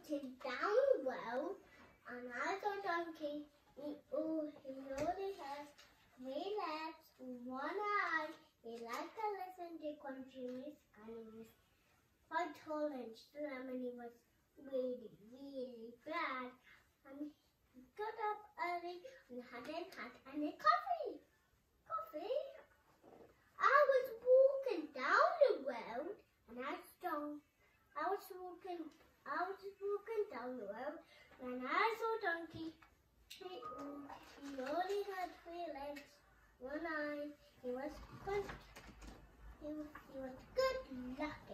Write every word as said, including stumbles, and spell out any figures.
walking down the road, and I saw Donkey. He, oh, he only has three legs, one eye. He liked to listen to country music, and he was quite tall and slim, and he was really, really glad. And he got up early and hadn't had any coffee. Coffee? I was walking down the road, and I saw. I was walking. I was walking down the road, and I saw Donkey. He, he only had three legs, one eye. He was good. He, he was good luck.